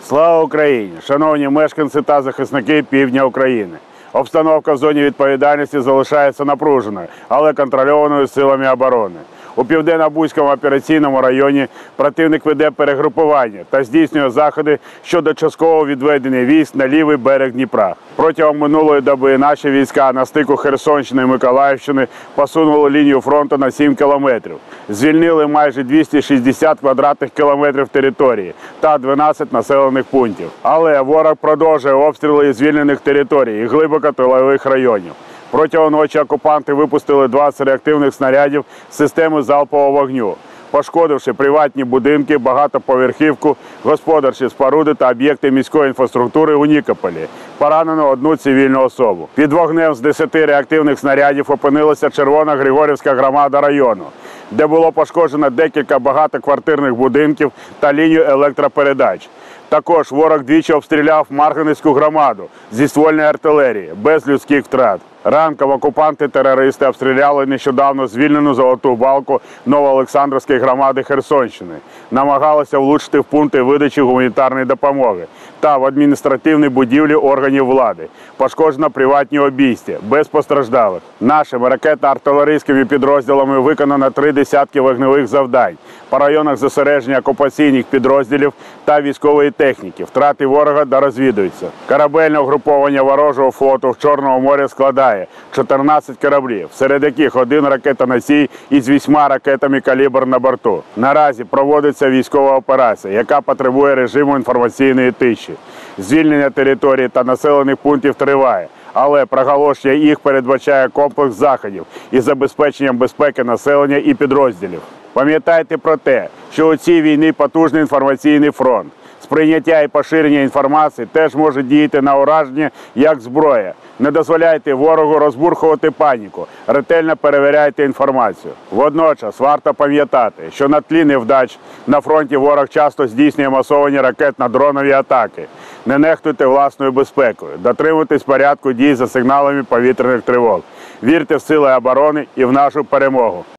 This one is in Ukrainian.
Слава Україні! Шановні мешканці та захисники півдня України! Обстановка в зоні відповідальності залишається напруженою, але контрольованою силами оборони. У Південно-Бузькому операційному районі противник веде перегрупування та здійснює заходи щодо часткового відведення військ на лівий берег Дніпра. Протягом минулої доби наші війська на стику Херсонщини і Миколаївщини посунули лінію фронту на 7 кілометрів. Звільнили майже 260 квадратних кілометрів території та 12 населених пунктів. Але ворог продовжує обстріли звільнених територій і глибоко тилових районів. Протягом ночі окупанти випустили 20 реактивних снарядів системи залпового вогню, пошкодивши приватні будинки, багатоповерхівку, господарчі споруди та об'єкти міської інфраструктури у Нікополі. Поранено одну цивільну особу. Під вогнем з 10 реактивних снарядів опинилася Червона-Григорівська громада району, де було пошкоджено декілька багатоквартирних будинків та лінію електропередач. Також ворог двічі обстріляв Марганецьку громаду зі ствольної артилерії, без людських втрат. Ранком окупанти-терористи обстріляли нещодавно звільнену Золоту Балку Новоолександрівської громади Херсонщини. Намагалися влучити в пункти видачі гуманітарної допомоги та в адміністративні будівлі органів влади. Пошкоджено приватні обійстя, без постраждалих. Нашими ракетно-артилерійськими підрозділами виконано 3 десятки вогневих завдань по районах зосередження окупаційних підрозділів та військової техніки. Втрати ворога дорозвідуються. Корабельне угруповання ворожого флоту в Чорному морі складає 14 кораблів, серед яких 1 ракетоносій із 8 ракетами «Калібр» на борту. Наразі проводиться військова операція, яка потребує режиму інформаційної тиші. Звільнення території та населених пунктів триває, але проголошення їх передбачає комплекс заходів із забезпеченням безпеки населення і підрозділів. Пам'ятайте про те, що у цій війні потужний інформаційний фронт. Сприйняття і поширення інформації теж може діяти на ураження як зброя. Не дозволяйте ворогу розбурхувати паніку, ретельно перевіряйте інформацію. Водночас варто пам'ятати, що на тлі невдач на фронті ворог часто здійснює масовані ракетно-дронові атаки. Не нехтуйте власною безпекою, дотримуйтесь порядку дій за сигналами повітряних тривог. Вірте в сили оборони і в нашу перемогу.